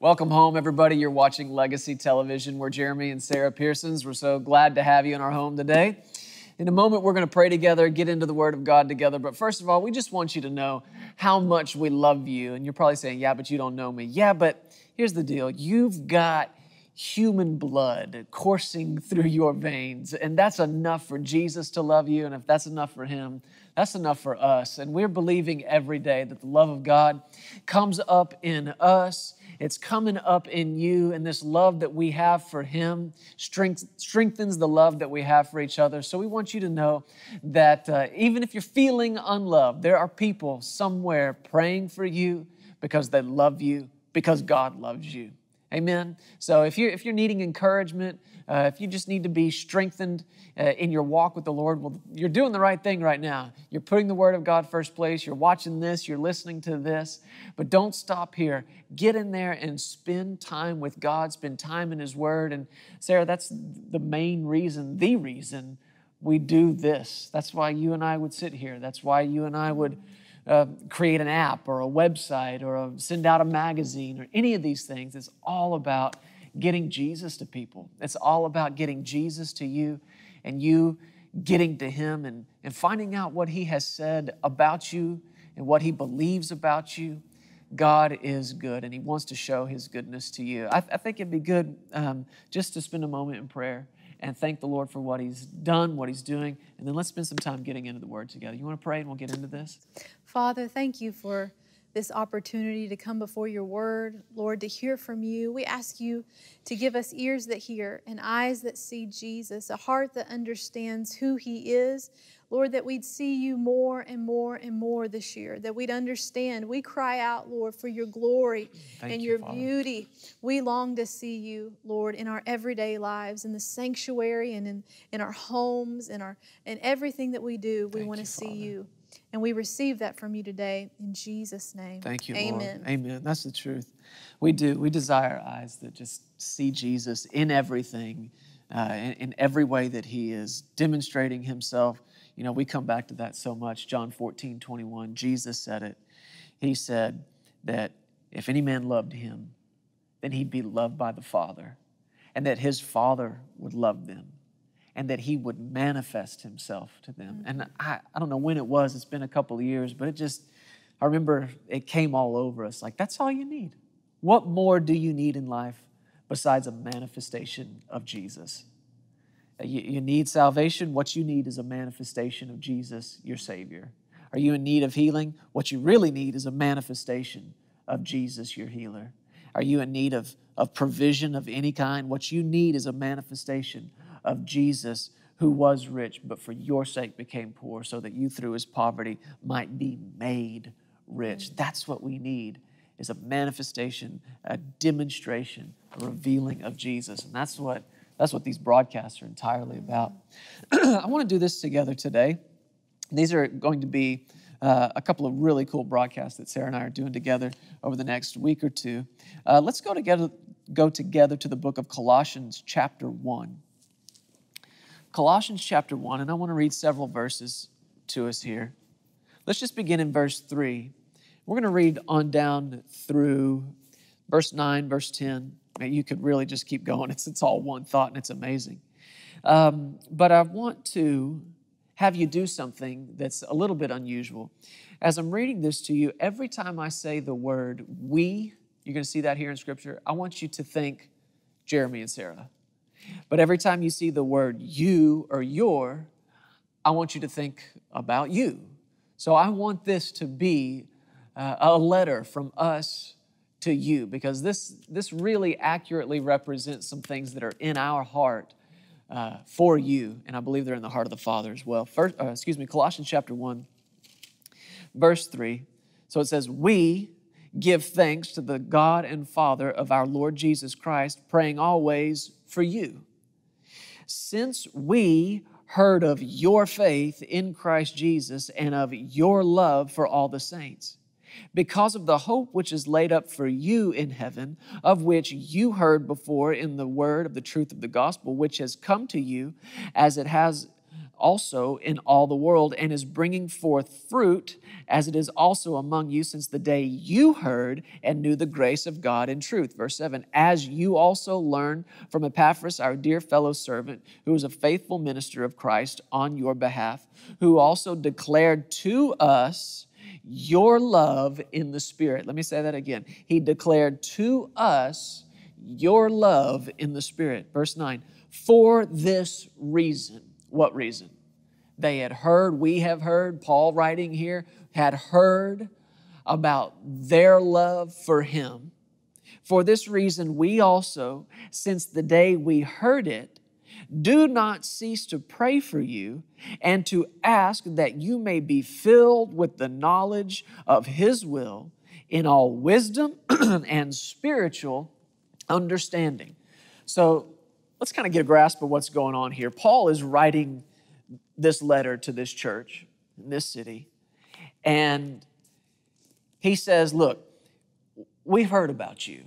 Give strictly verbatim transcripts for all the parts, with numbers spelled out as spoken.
Welcome home, everybody. You're watching Legacy Television. We're Jeremy and Sarah Pearsons. We're so glad to have you in our home today. In a moment, we're going to pray together, get into the Word of God together. But first of all, we just want you to know how much we love you. And you're probably saying, yeah, but you don't know me. Yeah, but here's the deal. You've got human blood coursing through your veins. And that's enough for Jesus to love you. And if that's enough for Him, that's enough for us. And we're believing every day that the love of God comes up in us. It's coming up in you, and this love that we have for Him strength, strengthens the love that we have for each other. So we want you to know that uh, even if you're feeling unloved, there are people somewhere praying for you because they love you, because God loves you. Amen. So if you're, if you're needing encouragement, uh, if you just need to be strengthened uh, in your walk with the Lord, well, you're doing the right thing right now. You're putting the Word of God first place. You're watching this. You're listening to this. But don't stop here. Get in there and spend time with God. Spend time in His Word. And Sarah, that's the main reason, the reason we do this. That's why you and I would sit here. That's why you and I would Uh, create an app or a website or a, send out a magazine or any of these things. It's all about getting Jesus to people. It's all about getting Jesus to you and you getting to Him and, and finding out what He has said about you and what He believes about you. God is good and He wants to show His goodness to you. I, I think it'd be good um, just to spend a moment in prayer and thank the Lord for what He's done, what He's doing, and then let's spend some time getting into the Word together. You want to pray and we'll get into this? Father, thank you for this opportunity to come before your Word, Lord, to hear from you. We ask you to give us ears that hear and eyes that see Jesus, a heart that understands who He is. Lord, that we'd see you more and more and more this year, that we'd understand. We cry out, Lord, for your glory Thank and you, your Father. beauty. We long to see you, Lord, in our everyday lives, in the sanctuary and in, in our homes, in, our, in everything that we do. We Thank want to you, see Father. you. And we receive that from you today in Jesus' name. Thank you, Amen. Lord. Amen. That's the truth. We do. We desire eyes that just see Jesus in everything, uh, in, in every way that He is demonstrating Himself. You know, we come back to that so much. John fourteen, twenty-one, Jesus said it. He said that if any man loved Him, then he'd be loved by the Father, and that His Father would love them, and that He would manifest Himself to them. Mm-hmm. And I, I don't know when it was. It's been a couple of years, but it just, I remember it came all over us. Like, that's all you need. What more do you need in life besides a manifestation of Jesus? You, you need salvation. What you need is a manifestation of Jesus, your Savior. Are you in need of healing? What you really need is a manifestation of Jesus, your healer. Are you in need of, of provision of any kind? What you need is a manifestation of Jesus, who was rich, but for your sake became poor, so that you through His poverty might be made rich. That's what we need, is a manifestation, a demonstration, a revealing of Jesus. And that's what That's what these broadcasts are entirely about. I want to do this together today. These are going to be uh, a couple of really cool broadcasts that Sarah and I are doing together over the next week or two. Uh, let's go together, go together to the book of Colossians chapter one. Colossians chapter one, and I want to read several verses to us here. Let's just begin in verse three. We're going to read on down through verse nine, verse ten. You could really just keep going. It's, it's all one thought, and it's amazing. Um, but I want to have you do something that's a little bit unusual. As I'm reading this to you, every time I say the word we, you're going to see that here in Scripture, I want you to think Jeremy and Sarah. But every time you see the word you or your, I want you to think about you. So I want this to be uh, a letter from us to you, because this, this really accurately represents some things that are in our heart uh, for you, and I believe they're in the heart of the Father as well. First, uh, excuse me, Colossians chapter one, verse three. So it says, we give thanks to the God and Father of our Lord Jesus Christ, praying always for you. Since we heard of your faith in Christ Jesus and of your love for all the saints, because of the hope which is laid up for you in heaven, of which you heard before in the word of the truth of the gospel, which has come to you, as it has also in all the world, and is bringing forth fruit, as it is also among you since the day you heard and knew the grace of God in truth. Verse seven, as you also learned from Epaphras, our dear fellow servant, who is a faithful minister of Christ on your behalf, who also declared to us your love in the Spirit. Let me say that again. He declared to us your love in the Spirit. Verse nine, for this reason. What reason? They had heard, we have heard, Paul writing here, had heard about their love for him. For this reason, we also, since the day we heard it, do not cease to pray for you and to ask that you may be filled with the knowledge of His will in all wisdom and spiritual understanding. So let's kind of get a grasp of what's going on here. Paul is writing this letter to this church in this city, and he says, look, we've heard about you.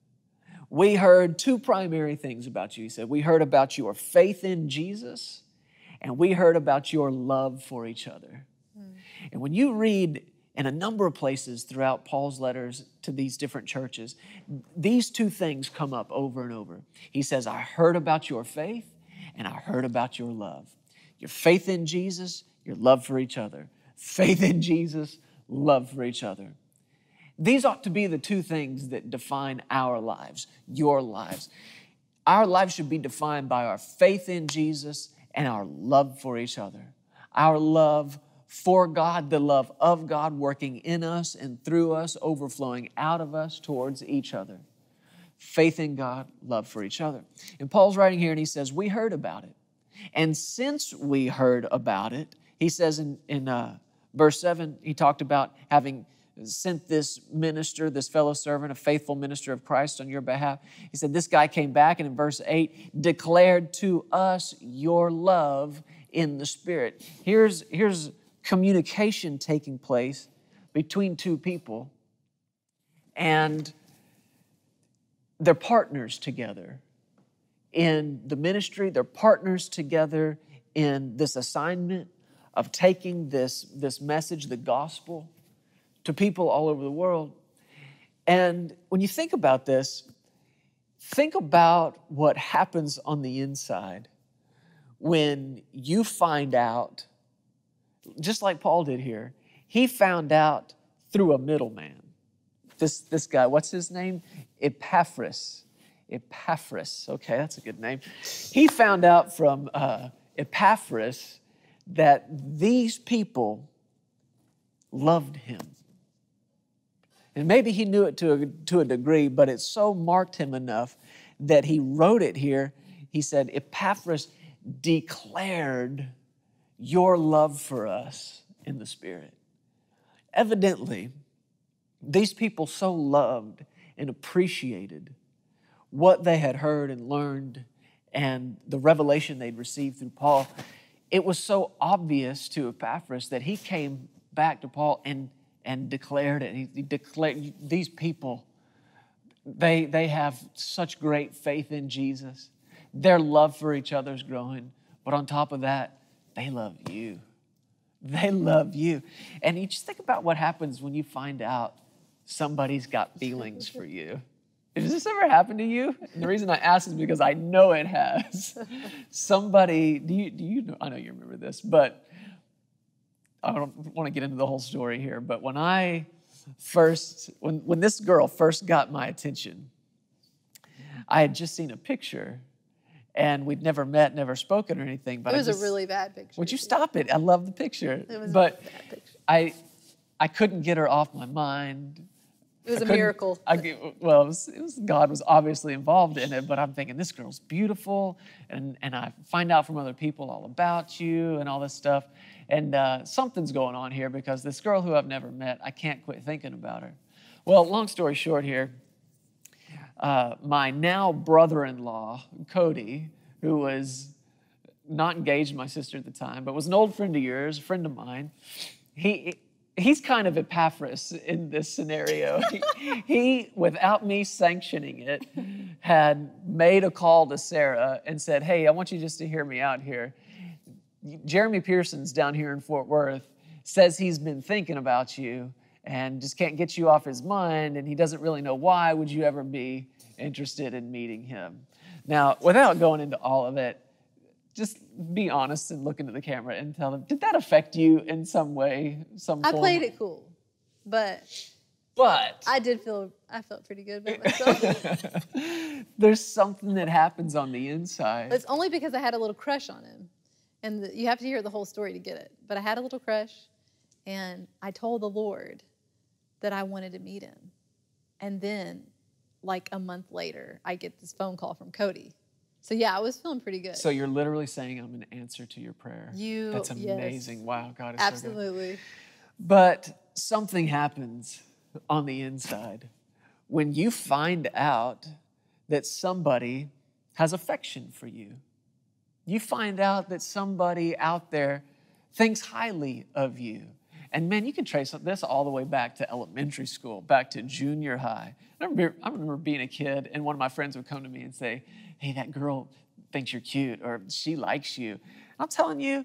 We heard two primary things about you. He said, we heard about your faith in Jesus, and we heard about your love for each other. Mm. And when you read in a number of places throughout Paul's letters to these different churches, these two things come up over and over. He says, I heard about your faith, and I heard about your love. Your faith in Jesus, your love for each other. Faith in Jesus, love for each other. These ought to be the two things that define our lives, your lives. Our lives should be defined by our faith in Jesus and our love for each other. Our love for God, the love of God working in us and through us, overflowing out of us towards each other. Faith in God, love for each other. And Paul's writing here and he says, we heard about it. And since we heard about it, he says in, in uh, verse seven, he talked about having sent this minister, this fellow servant, a faithful minister of Christ on your behalf. He said, this guy came back and in verse eight, declared to us your love in the Spirit. Here's, here's communication taking place between two people, and they're partners together in the ministry. They're partners together in this assignment of taking this, this message, the gospel, to people all over the world. And when you think about this, think about what happens on the inside when you find out, just like Paul did here, he found out through a middleman. This, this guy, what's his name? Epaphras. Epaphras, okay, that's a good name. He found out from uh, Epaphras that these people loved him. And maybe he knew it to a, to a degree, but it so marked him enough that he wrote it here. He said, Epaphras declared your love for us in the Spirit. Evidently, these people so loved and appreciated what they had heard and learned and the revelation they'd received through Paul. It was so obvious to Epaphras that he came back to Paul and, and declared it. He, he declared, these people, they, they have such great faith in Jesus. Their love for each other is growing. But on top of that, they love you. They love you. And you just think about what happens when you find out somebody's got feelings for you. Has this ever happened to you? And the reason I ask is because I know it has. Somebody, do you, do you know, I know you remember this, but I don't want to get into the whole story here, but when I first, when, when this girl first got my attention, I had just seen a picture and we'd never met, never spoken or anything. But it was I just, a really bad picture. Would you stop it? I love the picture. It was but a bad picture. I, I couldn't get her off my mind. It was I a miracle. I, well, it was, it was, God was obviously involved in it, but I'm thinking, this girl's beautiful, and, and I find out from other people all about you and all this stuff, and uh, something's going on here because this girl who I've never met, I can't quit thinking about her. Well, long story short here, uh, my now brother-in-law, Cody, who was not engaged to my sister at the time, but was an old friend of yours, a friend of mine, he... He's kind of Epaphras in this scenario. He, he, without me sanctioning it, had made a call to Sarah and said, hey, I want you just to hear me out here. Jeremy Pearson's down here in Fort Worth, says he's been thinking about you and just can't get you off his mind, and he doesn't really know why. Would you ever be interested in meeting him? Now, without going into all of it, just be honest and look into the camera and tell them, did that affect you in some way, some I form? played it cool, but But I did feel, I felt pretty good about myself. there's something that happens on the inside. It's only because I had a little crush on him. And the, you have to hear the whole story to get it. But I had a little crush, and I told the Lord that I wanted to meet him. And then, like a month later, I get this phone call from Cody. So yeah, I was feeling pretty good. So you're literally saying I'm an answer to your prayer. You, That's amazing. Yes. Wow, God is Absolutely. so good. But something happens on the inside when you find out that somebody has affection for you. You find out that somebody out there thinks highly of you. And man, you can trace this all the way back to elementary school, back to junior high. I remember, I remember being a kid, and one of my friends would come to me and say, hey, that girl thinks you're cute, or she likes you. I'm telling you,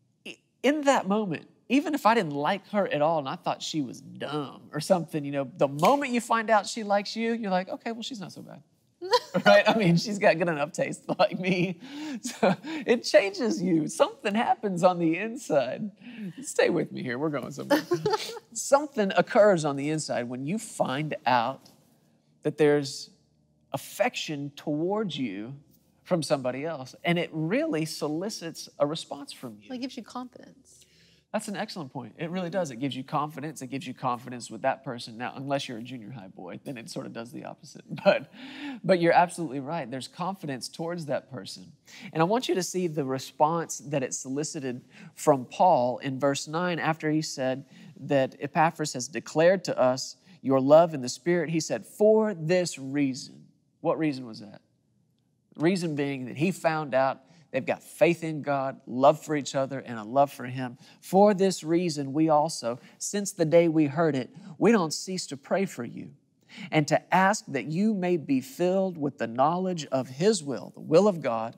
in that moment, even if I didn't like her at all and I thought she was dumb or something, you know, the moment you find out she likes you, you're like, okay, well, she's not so bad. Right? I mean, she's got good enough taste like me. So it changes you. Something happens on the inside. Stay with me here. We're going somewhere. Something occurs on the inside when you find out that there's affection towards you from somebody else. And it really solicits a response from you. Well, it gives you confidence. That's an excellent point. It really does. It gives you confidence. It gives you confidence with that person. Now, unless you're a junior high boy, then it sort of does the opposite. But, but you're absolutely right. There's confidence towards that person. And I want you to see the response that it solicited from Paul in verse nine after he said that Epaphras has declared to us your love in the Spirit. He said, for this reason. What reason was that? Reason being that he found out they've got faith in God, love for each other, and a love for him. For this reason, we also, since the day we heard it, we don't cease to pray for you and to ask that you may be filled with the knowledge of his will, the will of God,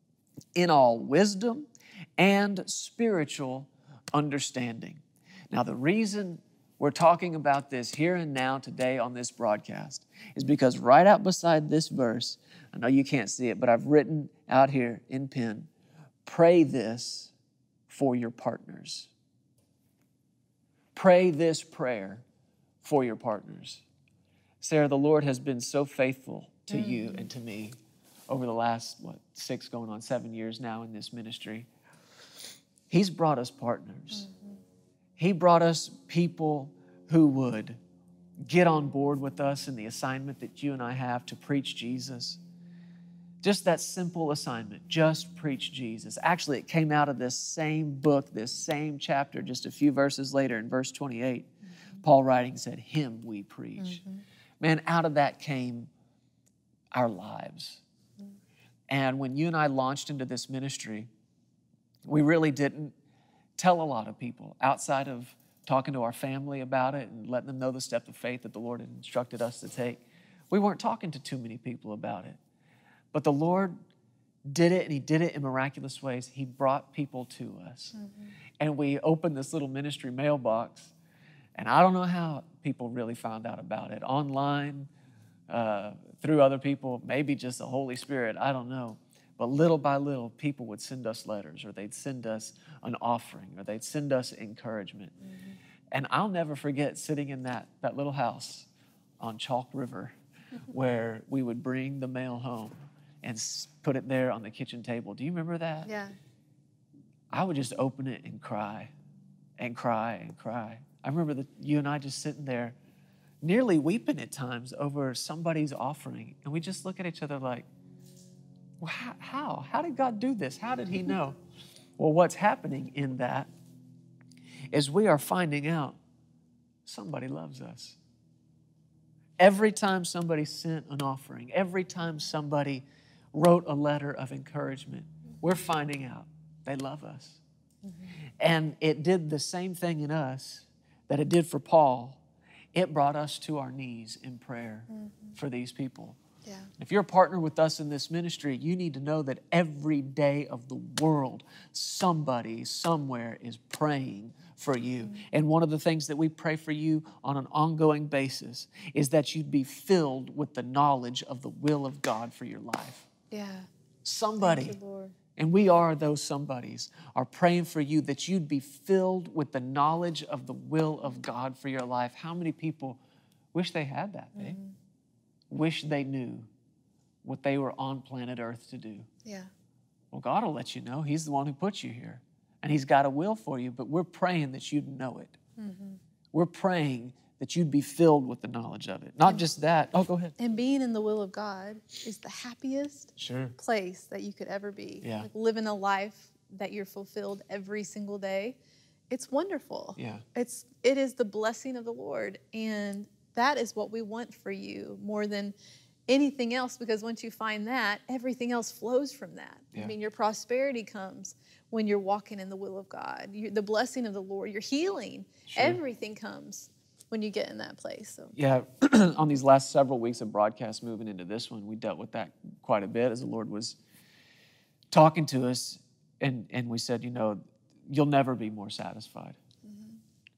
in all wisdom and spiritual understanding. Now, the reason we're talking about this here and now today on this broadcast is because right out beside this verse, I know you can't see it, but I've written out here in pen, pray this for your partners. Pray this prayer for your partners. Sarah, the Lord has been so faithful to mm. you and to me over the last, what, six going on seven years now in this ministry. He's brought us partners. Mm-hmm. He brought us people who would get on board with us in the assignment that you and I have to preach Jesus. Just that simple assignment, just preach Jesus. Actually, it came out of this same book, this same chapter, just a few verses later in verse twenty-eight. Mm-hmm. Paul writing said, him we preach. Mm-hmm. Man, out of that came our lives. Mm-hmm. And when you and I launched into this ministry, we really didn't tell a lot of people outside of talking to our family about it and letting them know the step of faith that the Lord had instructed us to take. We weren't talking to too many people about it. But the Lord did it, and he did it in miraculous ways. He brought people to us. Mm-hmm. And we opened this little ministry mailbox, and I don't know how people really found out about it. Online, uh, through other people, maybe just the Holy Spirit, I don't know. But little by little, people would send us letters, or they'd send us an offering, or they'd send us encouragement. Mm-hmm. And I'll never forget sitting in that, that little house on Chalk River where we would bring the mail home and put it there on the kitchen table. Do you remember that? Yeah. I would just open it and cry and cry and cry. I remember that you and I just sitting there nearly weeping at times over somebody's offering. And we just look at each other like, well, how? How did God do this? How did he know? Well, what's happening in that is we are finding out somebody loves us. Every time somebody sent an offering, every time somebody wrote a letter of encouragement, we're finding out they love us. Mm-hmm. And it did the same thing in us that it did for Paul. It brought us to our knees in prayer mm-hmm. for these people. Yeah. If you're a partner with us in this ministry, you need to know that every day of the world, somebody somewhere is praying for you. Mm-hmm. And one of the things that we pray for you on an ongoing basis is that you'd be filled with the knowledge of the will of God for your life. Yeah. Somebody, Thank you, Lord. And we are those somebodies, are praying for you that you'd be filled with the knowledge of the will of God for your life. How many people wish they had that, babe? Mm-hmm. Wish they knew what they were on planet Earth to do. Yeah. Well, God will let you know. He's the one who put you here. And He's got a will for you, but we're praying that you'd know it. Mm-hmm. We're praying that you'd be filled with the knowledge of it. Not and, just that. Oh, go ahead. And being in the will of God is the happiest sure. place that you could ever be. Yeah. Like living a life that you're fulfilled every single day. It's wonderful. Yeah. It's, it is the blessing of the Lord. And that is what we want for you more than anything else, because once you find that, everything else flows from that. Yeah. I mean, your prosperity comes when you're walking in the will of God. You're, the blessing of the Lord, your healing, sure. everything comes when you get in that place. So yeah, on these last several weeks of broadcast moving into this one, we dealt with that quite a bit as the Lord was talking to us, and, and we said, you know, you'll never be more satisfied mm-hmm.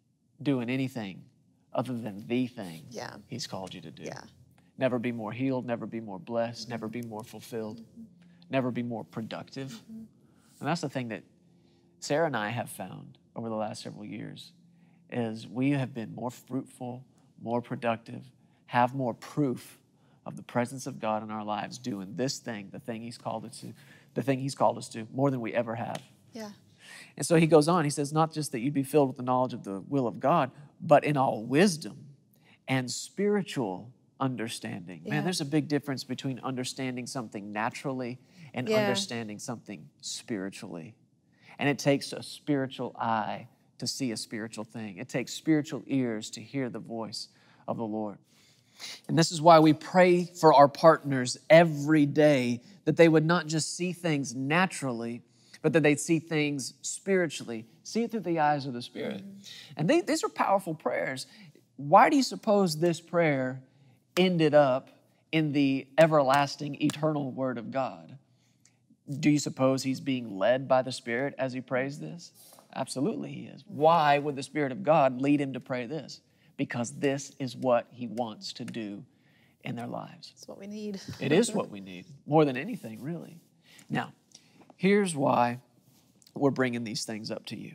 doing anything other than the thing yeah. He's called you to do. Yeah. Never be more healed, never be more blessed, mm-hmm. never be more fulfilled, mm-hmm. never be more productive. Mm-hmm. And that's the thing that Sarah and I have found over the last several years is we have been more fruitful, more productive, have more proof of the presence of God in our lives doing this thing, the thing He's called us to, the thing He's called us to, more than we ever have. Yeah. And so he goes on, he says, not just that you'd be filled with the knowledge of the will of God, but in all wisdom and spiritual understanding. Yeah. Man, there's a big difference between understanding something naturally and yeah. understanding something spiritually. And it takes a spiritual eye to see a spiritual thing. It takes spiritual ears to hear the voice of the Lord. And this is why we pray for our partners every day, that they would not just see things naturally, but that they'd see things spiritually, see it through the eyes of the Spirit. Mm-hmm. And they, these are powerful prayers. Why do you suppose this prayer ended up in the everlasting, eternal Word of God? Do you suppose he's being led by the Spirit as he prays this? Absolutely he is. Why would the Spirit of God lead him to pray this? Because this is what He wants to do in their lives. It's what we need. It is what we need, more than anything, really. Now, here's why we're bringing these things up to you.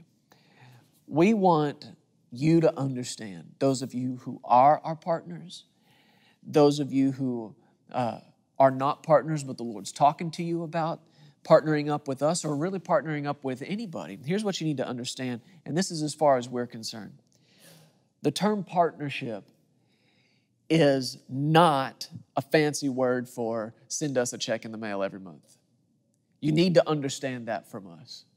We want you to understand, those of you who are our partners, those of you who uh, are not partners, but the Lord's talking to you about partnering up with us or really partnering up with anybody. Here's what you need to understand, and this is as far as we're concerned. The term partnership is not a fancy word for send us a check in the mail every month. You need to understand that from us.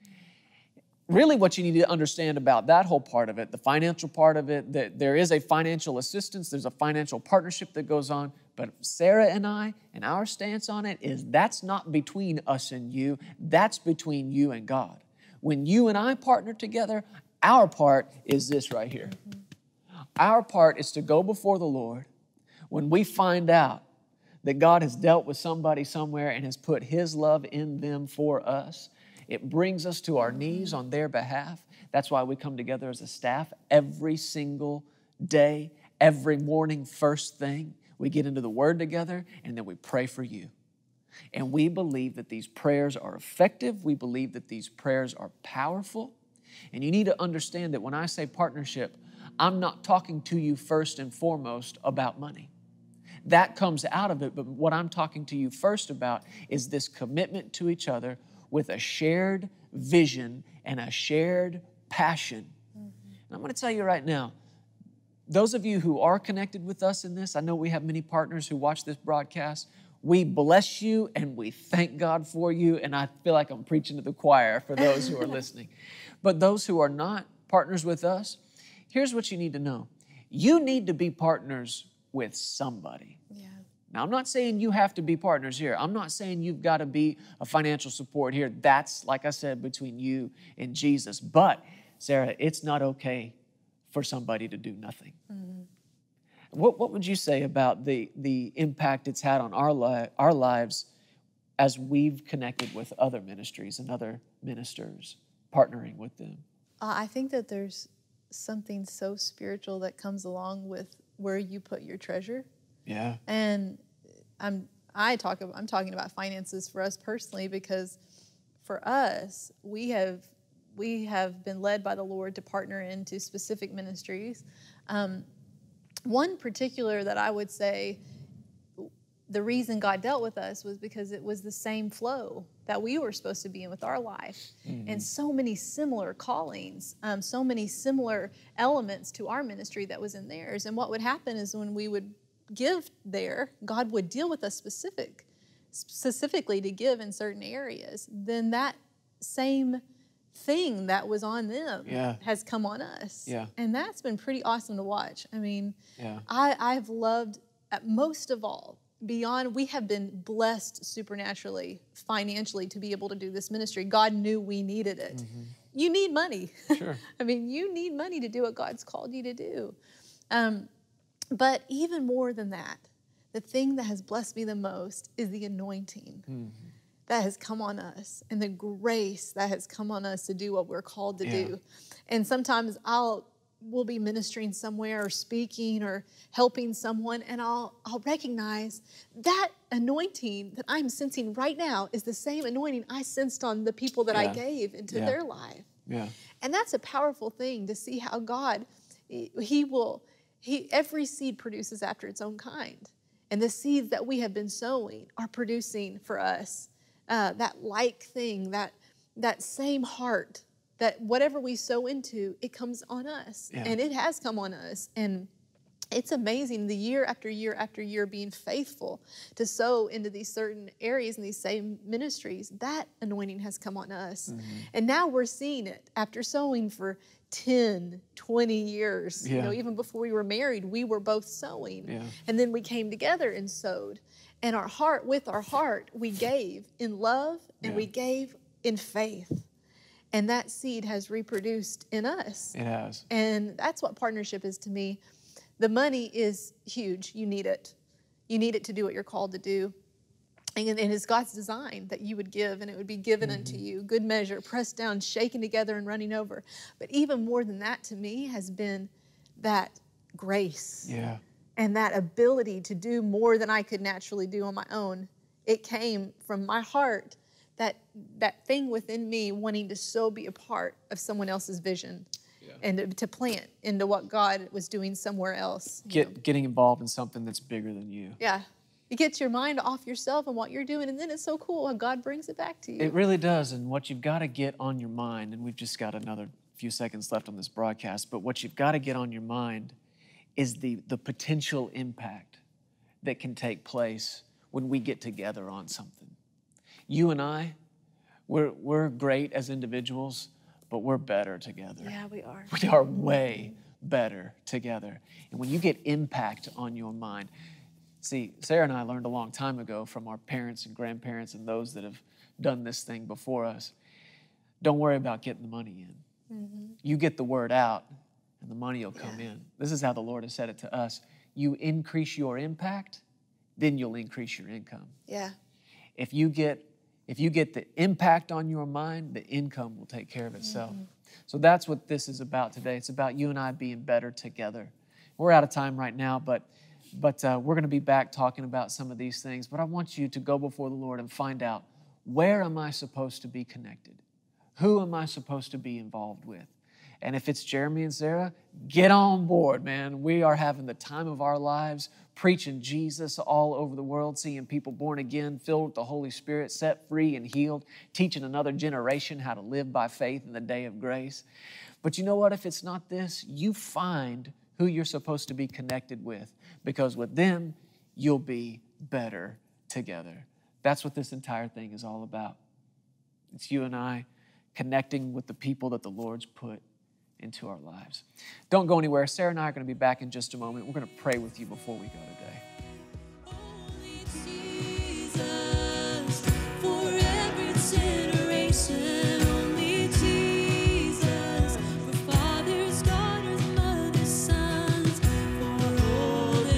Really what you need to understand about that whole part of it, the financial part of it, that there is a financial assistance, there's a financial partnership that goes on, but Sarah and I, and our stance on it is that's not between us and you, that's between you and God. When you and I partner together, our part is this right here. Mm-hmm. Our part is to go before the Lord when we find out that God has dealt with somebody somewhere and has put His love in them for us. It brings us to our knees on their behalf. That's why we come together as a staff every single day, every morning, first thing. We get into the Word together, and then we pray for you. And we believe that these prayers are effective. We believe that these prayers are powerful. And you need to understand that when I say partnership, I'm not talking to you first and foremost about money. That comes out of it, but what I'm talking to you first about is this commitment to each other with a shared vision and a shared passion. Mm-hmm. And I'm going to tell you right now, those of you who are connected with us in this, I know we have many partners who watch this broadcast. We bless you and we thank God for you, and I feel like I'm preaching to the choir for those who are listening. But those who are not partners with us, here's what you need to know. You need to be partners with somebody. Yeah. Now, I'm not saying you have to be partners here. I'm not saying you've got to be a financial support here. That's, like I said, between you and Jesus. But, Sarah, it's not okay for somebody to do nothing. Mm-hmm. What, what would you say about the, the impact it's had on our, li- our lives as we've connected with other ministries and other ministers, partnering with them? Uh, I think that there's something so spiritual that comes along with where you put your treasure. Yeah. And I'm I talk about, I'm talking about finances for us personally, because for us, we have we have been led by the Lord to partner into specific ministries. Um, one particular that I would say the reason God dealt with us was because it was the same flow that we were supposed to be in with our life. Mm-hmm. And so many similar callings, um, so many similar elements to our ministry that was in theirs. And what would happen is when we would give there, God would deal with us specific, specifically to give in certain areas. Then that same thing that was on them yeah. has come on us. Yeah. And that's been pretty awesome to watch. I mean, yeah. I, I've loved, at most of all, beyond, we have been blessed supernaturally, financially, to be able to do this ministry. God knew we needed it. Mm-hmm. You need money. Sure. I mean, you need money to do what God's called you to do. Um, but even more than that, the thing that has blessed me the most is the anointing mm-hmm. that has come on us and the grace that has come on us to do what we're called to yeah. do. And sometimes I'll we'll be ministering somewhere or speaking or helping someone, and I'll I'll recognize that anointing that I'm sensing right now is the same anointing I sensed on the people that yeah. I gave into yeah. their life. Yeah. And that's a powerful thing to see how God, he will, he every seed produces after its own kind. And the seeds that we have been sowing are producing for us uh, that like thing, that that same heart, that whatever we sow into, it comes on us. Yeah. And it has come on us. And it's amazing, the year after year after year being faithful to sow into these certain areas and these same ministries, that anointing has come on us. Mm-hmm. And now we're seeing it after sowing for ten, twenty years. Yeah. You know, even before we were married, we were both sowing. Yeah. And then we came together and sowed. And our heart, with our heart, we gave in love and yeah. we gave in faith. And that seed has reproduced in us. It has. And that's what partnership is to me. The money is huge. You need it. You need it to do what you're called to do. And, and it's God's design that you would give, and it would be given mm-hmm. unto you. Good measure, pressed down, shaken together, and running over. But even more than that to me has been that grace. Yeah. And that ability to do more than I could naturally do on my own. It came from my heart. That that thing within me wanting to so be a part of someone else's vision yeah. and to, to plant into what God was doing somewhere else. Get, getting involved in something that's bigger than you. Yeah. It gets your mind off yourself and what you're doing, and then it's so cool when God brings it back to you. It really does, and what you've got to get on your mind, and we've just got another few seconds left on this broadcast, but what you've got to get on your mind is the, the potential impact that can take place when we get together on something. You and I, we're, we're great as individuals, but we're better together. Yeah, we are. We are way better together. And when you get impact on your mind, see, Sarah and I learned a long time ago from our parents and grandparents and those that have done this thing before us, don't worry about getting the money in. Mm-hmm. You get the word out and the money will come yeah. in. This is how the Lord has said it to us. You increase your impact, then you'll increase your income. Yeah. If you get If you get the impact on your mind, the income will take care of itself. Mm-hmm. So that's what this is about today. It's about you and I being better together. We're out of time right now, but but uh, we're going to be back talking about some of these things. But I want you to go before the Lord and find out, where am I supposed to be connected? Who am I supposed to be involved with? And if it's Jeremy and Sarah, get on board, man. We are having the time of our lives, preaching Jesus all over the world, seeing people born again, filled with the Holy Spirit, set free and healed, teaching another generation how to live by faith in the day of grace. But you know what? If it's not this, you find who you're supposed to be connected with, because with them, you'll be better together. That's what this entire thing is all about. It's you and I connecting with the people that the Lord's put into our lives. Don't go anywhere. Sarah and I are going to be back in just a moment. We're going to pray with you before we go today. Fathers, daughters, mothers, sons, for old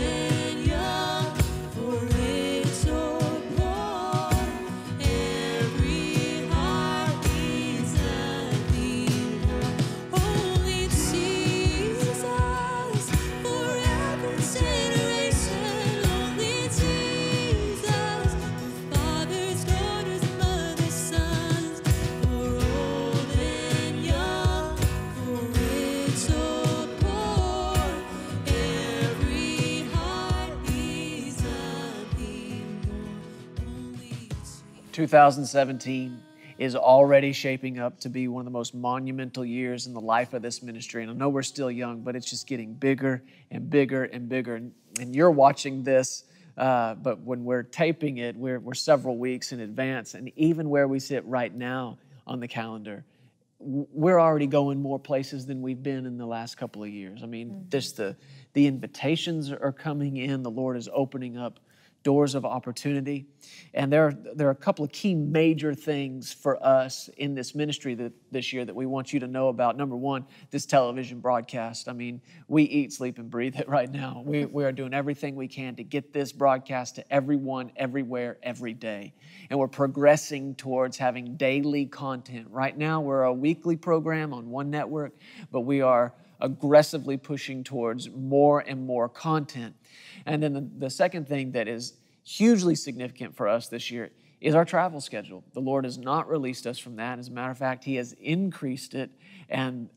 two thousand seventeen is already shaping up to be one of the most monumental years in the life of this ministry. And I know we're still young, but it's just getting bigger and bigger and bigger. And, and you're watching this, uh, but when we're taping it, we're, we're several weeks in advance. And even where we sit right now on the calendar, we're already going more places than we've been in the last couple of years. I mean, mm-hmm. this, the, the invitations are coming in. The Lord is opening up doors of opportunity. And there are, there are a couple of key major things for us in this ministry that, this year that we want you to know about. Number one, this television broadcast. I mean, we eat, sleep, and breathe it right now. We, we are doing everything we can to get this broadcast to everyone, everywhere, every day. And we're progressing towards having daily content. Right now, we're a weekly program on one network, but we are aggressively pushing towards more and more content. And then the, the second thing that is hugely significant for us this year is our travel schedule. The Lord has not released us from that. As a matter of fact, He has increased it. And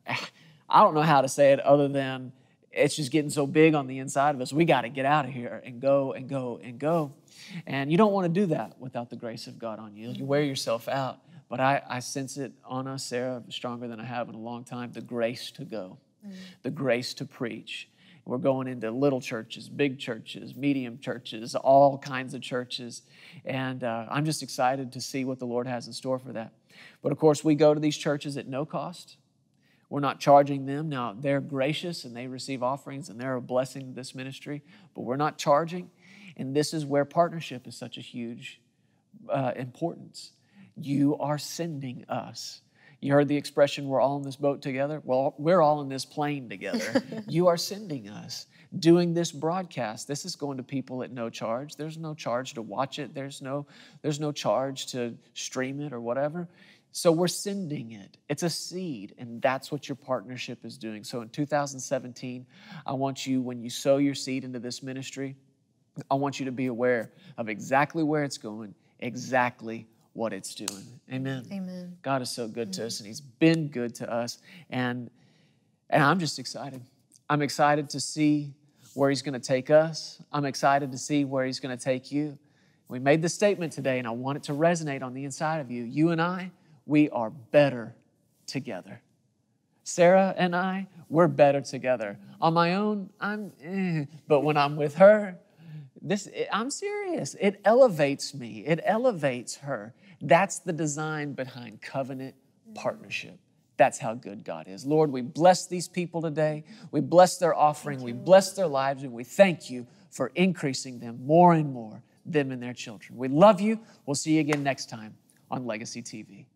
I don't know how to say it other than it's just getting so big on the inside of us. We got to get out of here and go and go and go. And you don't want to do that without the grace of God on you. You wear yourself out. But I, I sense it on us, Sarah, stronger than I have in a long time, the grace to go, mm. the grace to preach. We're going into little churches, big churches, medium churches, all kinds of churches. And uh, I'm just excited to see what the Lord has in store for that. But of course, we go to these churches at no cost. We're not charging them. Now, they're gracious and they receive offerings and they're a blessing to this ministry, but we're not charging. And this is where partnership is such a huge uh, importance. You are sending us. You heard the expression, we're all in this boat together. Well, we're all in this plane together. You are sending us. Doing this broadcast, this is going to people at no charge. There's no charge to watch it. There's no, there's no charge to stream it or whatever. So we're sending it. It's a seed, and that's what your partnership is doing. So in two thousand seventeen, I want you, when you sow your seed into this ministry, I want you to be aware of exactly where it's going, exactly what it's doing. Amen. Amen. God is so good Amen. to us, and He's been good to us. And, and I'm just excited. I'm excited to see where He's going to take us. I'm excited to see where He's going to take you. We made the statement today, and I want it to resonate on the inside of you. You and I, we are better together. Sarah and I, we're better together. On my own, I'm eh. But when I'm with her, this I'm serious. It elevates me. It elevates her. That's the design behind covenant partnership. That's how good God is. Lord, we bless these people today. We bless their offering. We bless their lives, and we thank you for increasing them more and more, them and their children. We love you. We'll see you again next time on Legacy T V.